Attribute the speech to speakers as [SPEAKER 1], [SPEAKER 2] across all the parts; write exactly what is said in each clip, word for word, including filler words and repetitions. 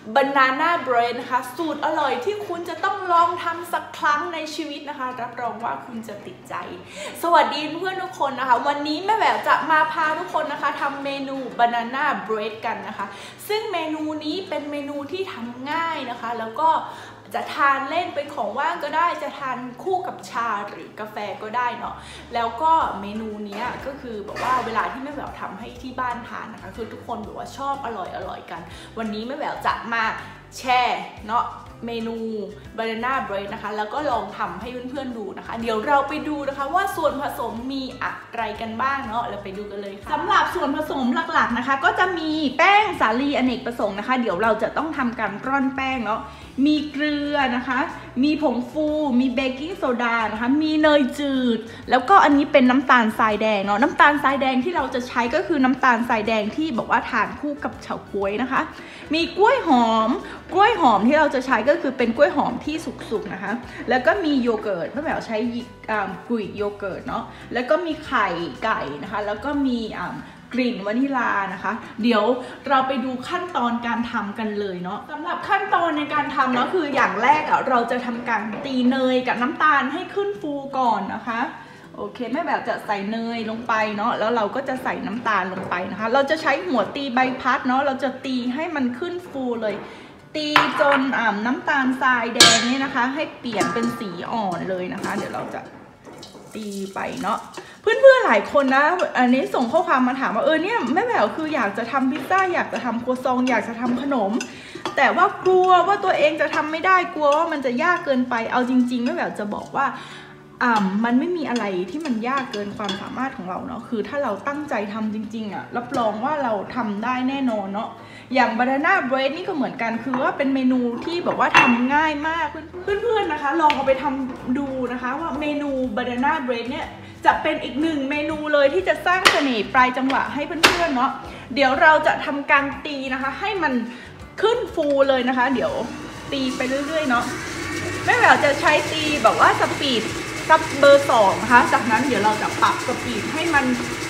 [SPEAKER 1] Banana Bread นะคะสูตรอร่อยที่คุณจะต้องลองทำสักครั้งในชีวิตนะคะรับรองว่าคุณจะติดใจสวัสดีเพื่อนทุกคนนะคะวันนี้แม่แหววจะมาพาทุกคนนะคะทำเมนู Banana Bread กันนะคะซึ่งเมนูนี้เป็นเมนูที่ทำง่ายนะคะแล้วก็จะทานเล่นเป็นของว่างก็ได้จะทานคู่กับชาหรือกาแฟก็ได้เนาะแล้วก็เมนูนี้ก็คือแบบว่าเวลาที่แม่แหววทำให้ที่บ้านทานนะคะคือทุกคนแบบว่าชอบอร่อยอร่อยกันวันนี้แม่แหววจะมาแชร์เนาะเมนู Banana Bread นะคะแล้วก็ลองทำให้เพื่อนๆดูนะคะเดี๋ยวเราไปดูนะคะว่าส่วนผสมมีอะไรกันบ้างเนาะเราไปดูกันเลยค่ะสำหรับส่วนผสมหลักๆนะคะก็จะมีแป้งสาลีอเนกประสงค์นะคะเดี๋ยวเราจะต้องทำการร่อนแป้งเนาะมีเกลือนะคะมีผงฟูมีเบกกิ้งโซดานะคะมีเนยจืดแล้วก็อันนี้เป็นน้ำตาลทรายแดงเนาะน้ำตาลทรายแดงที่เราจะใช้ก็คือน้ำตาลทรายแดงที่บอกว่าทานคู่กับเฉาก๊วยนะคะมีกล้วยหอมกล้วยหอมที่เราจะใช้ก็คือเป็นกล้วยหอมที่สุกๆนะคะแล้วก็มีโยเกิร์ตแม่แหววใช้กรีกโยเกิร์ตเนาะแล้วก็มีไข่ไก่นะคะแล้วก็มีกลิ่นวานิลานะคะเดี๋ยวเราไปดูขั้นตอนการทำกันเลยเนาะสำหรับขั้นตอนในการทำเนาะคืออย่างแรกอ่ะเราจะทำการตีเนยกับน้ำตาลให้ขึ้นฟูก่อนนะคะโอเคแม่แบบจะใส่เนยลงไปเนาะแล้วเราก็จะใส่น้ำตาลลงไปนะคะเราจะใช้หัวตีใบพัดเนาะเราจะตีให้มันขึ้นฟูเลยตีจนอ่าน้ำตาลทรายแดงนี่นะคะให้เปลี่ยนเป็นสีอ่อนเลยนะคะเดี๋ยวเราจะตีไปเนาะเพื่อนๆหลายคนนะอันนี้ส่งข้อความมาถามว่าเออเนี่ยแม่แหววคืออยากจะทำพิซซ่าอยากจะทำครัวซองอยากจะทำขนมแต่ว่ากลัวว่าตัวเองจะทำไม่ได้กลัวว่ามันจะยากเกินไปเอาจริงๆแม่แหววจะบอกว่าอ่ามันไม่มีอะไรที่มันยากเกินความสามารถของเราเนาะคือถ้าเราตั้งใจทำจริงๆอ่ะรับรองว่าเราทำได้แน่นอนเนาะอย่าง Banana Bread นี่ก็เหมือนกันคือว่าเป็นเมนูที่แบบว่าทำง่ายมากเพื่อนๆนะคะลองเอาไปทำดูนะคะว่าเมนู Banana Bread เนี่ยจะเป็นอีกหนึ่งเมนูเลยที่จะสร้างเสน่ห์ปลายจังหวะให้เพื่อนๆเนาะเดี๋ยวเราจะทำการตีนะคะให้มันขึ้นฟูเลยนะคะเดี๋ยวตีไปเรื่อยๆเนาะแม่แหววจะใช้ตีแบบว่าสปีดกับเบอร์สองนะคะจากนั้นเดี๋ยวเราจะปรับสปีดให้มัน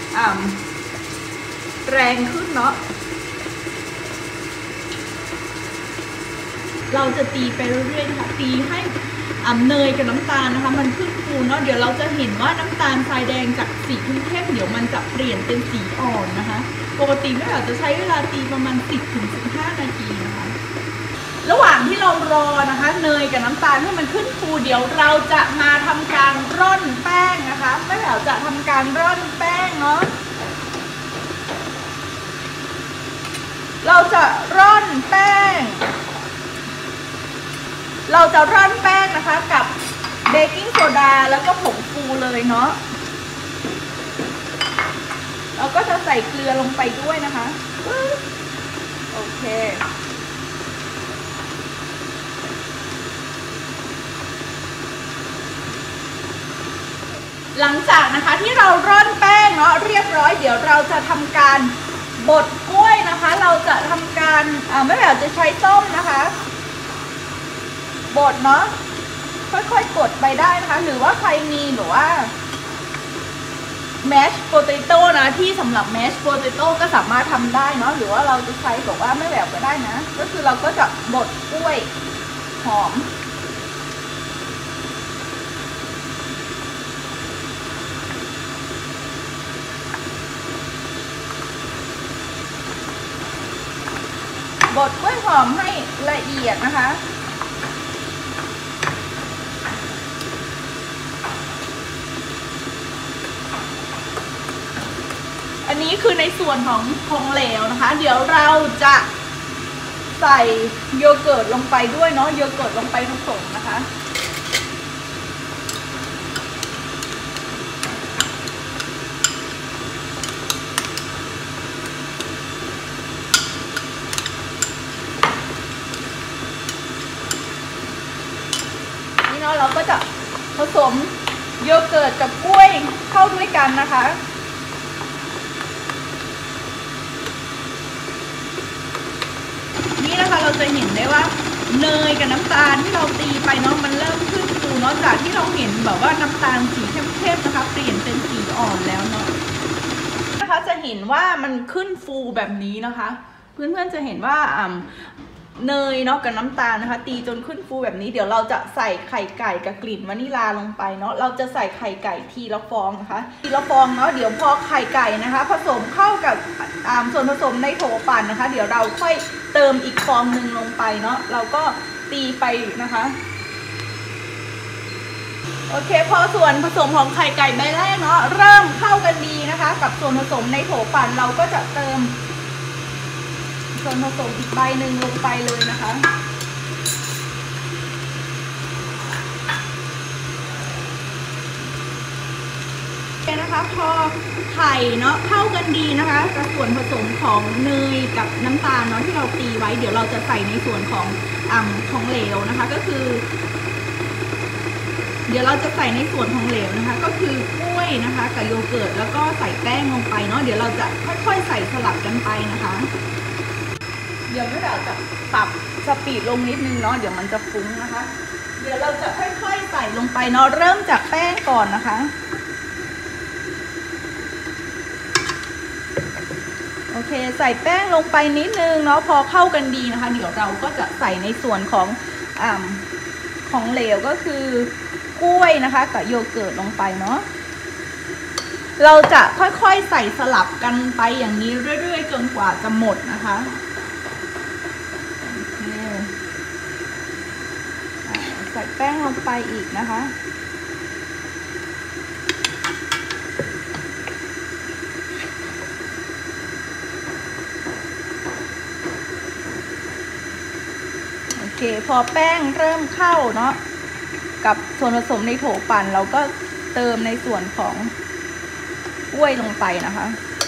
[SPEAKER 1] แรงขึ้นเนาะเราจะตีไปเรื่อยๆค่ะตีให้เนยกับน้ำตาลนะคะมันขึ้นฟูเนาะเดี๋ยวเราจะเห็นว่าน้ำตาลทรายแดงจากสีเข้มๆเดี๋ยวมันจะเปลี่ยนเป็นสีอ่อนนะคะปกติแม่แหววจะใช้เวลาตีประมาณ สิบถึงสิบห้า นาทีนะคะระหว่างที่เรารอนะคะเนยกับน้ำตาลให้มันขึ้นฟูเดี๋ยวเราจะมาทำการร่อนแป้งนะคะแม่แหววจะทำการร่อนแป้งเนาะเราจะร่อนแป้งเราจะร่อนแป้งนะคะกับเบกกิ้งโซดาแล้วก็ผงฟูเลยเนาะเราก็จะใส่เกลือลงไปด้วยนะคะโอเคหลังจากนะคะที่เราร่อนแป้งเนาะเรียบร้อยเดี๋ยวเราจะทำการบดกล้วยนะคะเราจะทำการอ่าแม่แหววจะใช้ต้มนะคะบดเนาะค่อยๆกดไปได้นะคะหรือว่าใครมีหรือว่าแมชโพเตโต้นะที่สำหรับแมชโพเตโต้ก็สามารถทำได้เนาะหรือว่าเราจะใช้แบบว่าไม่แบบก็ได้นะก็คือเราก็จะบดกล้วยหอมบดกล้วยหอมให้ละเอียดนะคะอันนี้คือในส่วนของของเหลวนะคะเดี๋ยวเราจะใส่โยเกิร์ตลงไปด้วยเนาะโยเกิร์ตลงไปผสมนะคะนี่เนาะเราก็จะผสมโยเกิร์ตกับกล้วยเข้าด้วยกันนะคะนี่นะคะเราจะเห็นได้ว่าเนยกับน้ำตาลที่เราตีไปเนาะมันเริ่มขึ้นฟูเนาะจากที่เราเห็นแบบว่าน้ำตาลสีเข้มๆนะคะเปลี่ยนเป็นสีอ่อนแล้วเนาะนะคะจะเห็นว่ามันขึ้นฟูแบบนี้นะคะเพื่อนๆจะเห็นว่าเนยเนาะกับน้ำตาลนะคะตีจนขึ้นฟูแบบนี้เดี๋ยวเราจะใส่ไข่ไก่กับกลิ่นวานิลาลงไปเนาะเราจะใส่ไข่ไก่ทีละฟองนะคะทีละฟองเนาะเดี๋ยวพอไข่ไก่นะคะผสมเข้ากับส่วนผสมในโถปั่นนะคะเดี๋ยวเราค่อยเติมอีกฟองหนึ่งลงไปเนาะเราก็ตีไปนะคะโอเคพอส่วนผสมของไข่ไก่ใบแรกเนาะเริ่มเข้ากันดีนะคะกับส่วนผสมในโถปั่นเราก็จะเติมส่วนผสมอีกใบหนึ่งลงไปเลยนะคะนะคะพอไข่เนาะเข้ากันดีนะคะกับส่วนผสมของเนยกับน้ำตาลเนาะที่เราตีไว้เดี๋ยวเราจะใส่ในส่วนของอ่ำของเหลวนะคะก็คือเดี๋ยวเราจะใส่ในส่วนของเหลวนะคะก็คือกล้วยนะคะกับโยเกิร์ตแล้วก็ใส่แป้งลงไปเนาะเดี๋ยวเราจะค่อยๆใส่สลับกันไปนะคะเดี๋ยวเราจะปรับสปีดลงนิดนึงเนาะเดี๋ยวมันจะฟุ้งนะคะเดี๋ยวเราจะค่อยๆใส่ลงไปเนาะเริ่มจากแป้งก่อนนะคะโอเคใส่แป้งลงไปนิดนึงเนาะพอเข้ากันดีนะคะเดี๋ยวเราก็จะใส่ในส่วนของอ่าของเหลวก็คือกล้วยนะคะกับโยเกิร์ตลงไปเนาะเราจะค่อยๆใส่สลับกันไปอย่างนี้เรื่อยๆจนกว่าจะหมดนะคะใส่แป้งลงไปอีกนะคะโอเคพอแป้งเริ่มเข้าเนาะกับส่วนผสมในโถปั่นเราก็เติมในส่วนของกล้วยลงไปนะคะ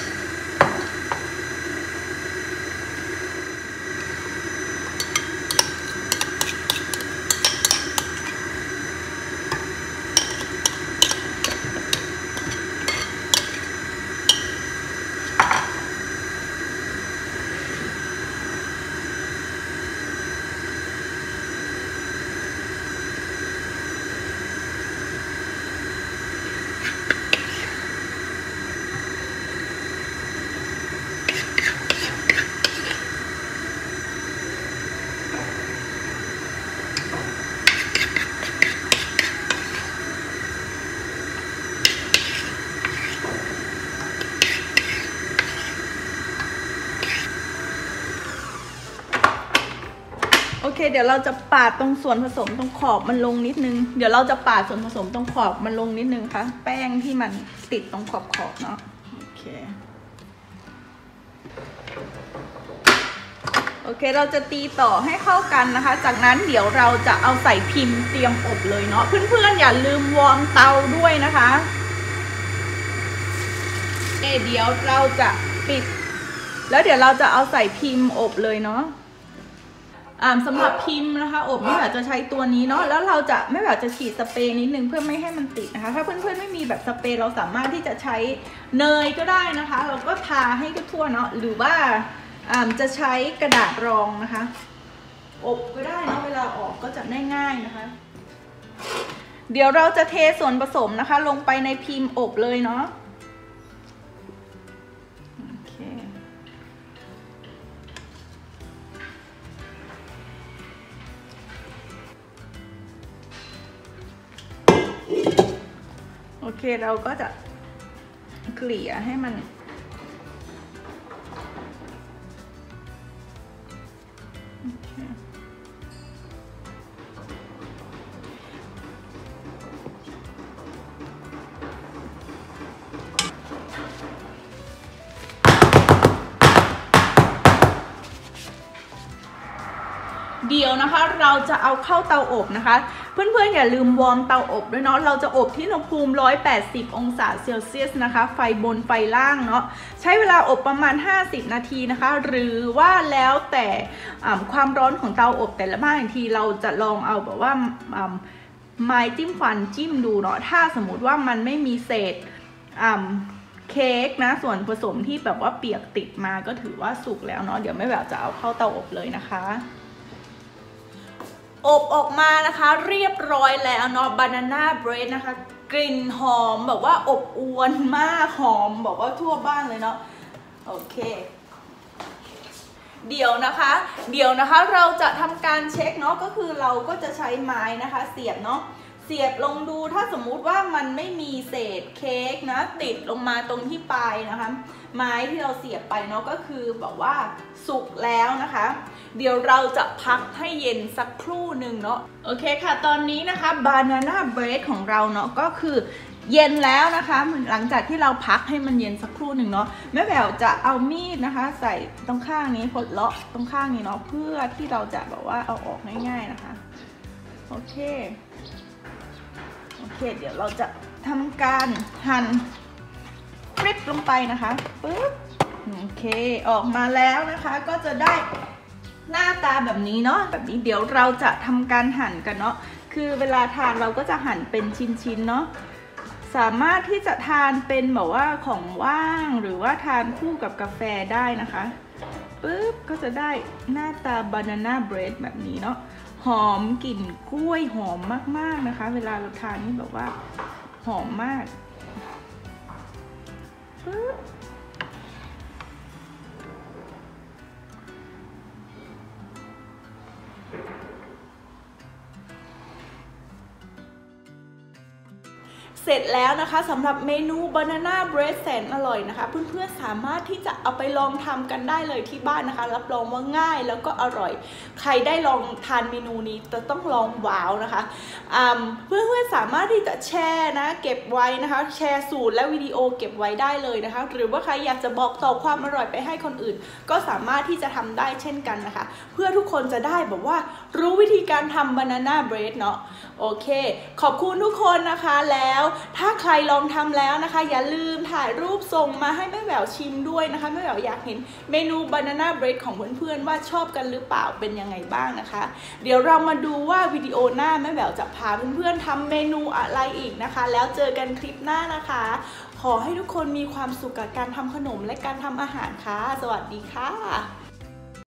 [SPEAKER 1] โอเคเดี๋ยวเราจะปาดตรงส่วนผสมตรงขอบมันลงนิดนึงเดี๋ยวเราจะปาดส่วนผสมตรงขอบมันลงนิดนึงค่ะแป้งที่มันติดตรงขอบขอบเนาะโอเคโอเคเราจะตีต่อให้เข้ากันนะคะจากนั้นเดี๋ยวเราจะเอาใส่พิมพ์เตรียมอบเลยเนาะเพื่อนๆอย่าลืมวอร์มเตาด้วยนะคะเดี๋ยวเราจะปิดแล้วเดี๋ยวเราจะเอาใส่พิมพ์อบเลยเนาะอ่าสำหรับพิมพ์นะคะอบไม่แบบจะใช้ตัวนี้เนาะแล้วเราจะไม่แบบจะฉีดสเปรย์นิดนึงเพื่อไม่ให้มันติดนะคะถ้าเพื่อนๆไม่มีแบบสเปรย์เราสามารถที่จะใช้เนยก็ได้นะคะเราก็ทาให้ทั่วๆเนาะหรือว่าอ่าจะใช้กระดาษรองนะคะอบก็ได้เนาะเวลาออกก็จะง่ายๆนะคะเดี๋ยวเราจะเทส่วนผสมนะคะลงไปในพิมพ์อบเลยเนาะโอเคเราก็จะเกลี่ยให้มันเดี๋ยวนะคะเราจะเอาเข้าเตาอบนะคะเพื่อนๆอย่าลืมวอร์มเตาอบด้วยเนาะเราจะอบที่อุณหภูมิหนึ่งร้อยแปดสิบองศาเซลเซียสนะคะไฟบนไฟล่างเนาะใช้เวลาอบประมาณห้าสิบนาทีนะคะหรือว่าแล้วแต่ความร้อนของเตาอบแต่ละบ้านอีกทีเราจะลองเอาแบบว่าไม้จิ้มฟันจิ้มดูเนาะถ้าสมมุติว่ามันไม่มีเศษเค้กนะส่วนผสมที่แบบว่าเปียกติดมาก็ถือว่าสุกแล้วเนาะเดี๋ยวไม่แบบจะเอาเข้าเตาอบเลยนะคะอบออกมานะคะเรียบร้อยแล้วเนาะบานาน่าเบรดนะคะกลิ่นหอมแบบว่าอบอวลมากหอมบอกว่าทั่วบ้านเลยเนาะโอเคเดี๋ยวนะคะเดี๋ยวนะคะเราจะทำการเช็คเนาะก็คือเราก็จะใช้ไม้นะคะเสียบเนาะเสียบลงดูถ้าสมมุติว่ามันไม่มีเศษเค้กนะติดลงมาตรงที่ปลายนะคะไม้ที่เราเสียบไปเนาะก็คือแบบว่าสุกแล้วนะคะเดี๋ยวเราจะพักให้เย็นสักครู่หนึ่งเนาะโอเคค่ะตอนนี้นะคะบานาน่าเบรดของเราเนาะก็คือเย็นแล้วนะคะหลังจากที่เราพักให้มันเย็นสักครู่หนึ่งเนาะแม่แหววจะเอามีดนะคะใส่ตรงข้างนี้พดเลาะตรงข้างนี้เนาะเพื่อที่เราจะแบบว่าเอาออกง่ายๆนะคะโอเคโอเคเดี๋ยวเราจะทำการหั่นฟริปลงไปนะคะปึ๊บโอเคออกมาแล้วนะคะก็จะได้หน้าตาแบบนี้เนาะแบบนี้เดี๋ยวเราจะทำการหั่นกันเนาะคือเวลาทานเราก็จะหั่นเป็นชิ้นๆเนาะสามารถที่จะทานเป็นแบบว่าของว่างหรือว่าทานคู่กับกาแฟได้นะคะปึ๊บก็จะได้หน้าตาบานาน่าเบรดแบบนี้เนาะหอมกลิ่นกล้วยหอมมากๆนะคะเวลาเราทานนี่แบบว่าหอมมากปึ๊บเสร็จแล้วนะคะสำหรับเมนู Banana Bread แสนอร่อยนะคะเพื่อนๆสามารถที่จะเอาไปลองทำกันได้เลยที่บ้านนะคะรับรองว่าง่ายแล้วก็อร่อยใครได้ลองทานเมนูนี้จะต้องลองว้าวนะคะเพื่อนๆสามารถที่จะแชร์นะเก็บไว้นะคะแชร์สูตรและวิดีโอเก็บไว้ได้เลยนะคะหรือว่าใครอยากจะบอกต่อความอร่อยไปให้คนอื่นก็สามารถที่จะทำได้เช่นกันนะคะเพื่อทุกคนจะได้แบบว่ารู้วิธีการทำ Banana Bread เนาะโอเคขอบคุณทุกคนนะคะแล้วถ้าใครลองทำแล้วนะคะอย่าลืมถ่ายรูปส่งมาให้แม่แหววชิมด้วยนะคะแม่แหววอยากเห็นเมนู Banana Bread ของเพื่อนๆว่าชอบกันหรือเปล่าเป็นยังไงบ้างนะคะเดี๋ยวเรามาดูว่าวิดีโอหน้าแม่แหววจะพาเพื่อนๆทำเมนูอะไรอีกนะคะแล้วเจอกันคลิปหน้านะคะขอให้ทุกคนมีความสุขกับการทำขนมและการทำอาหารค่ะสวัสดีค่ะ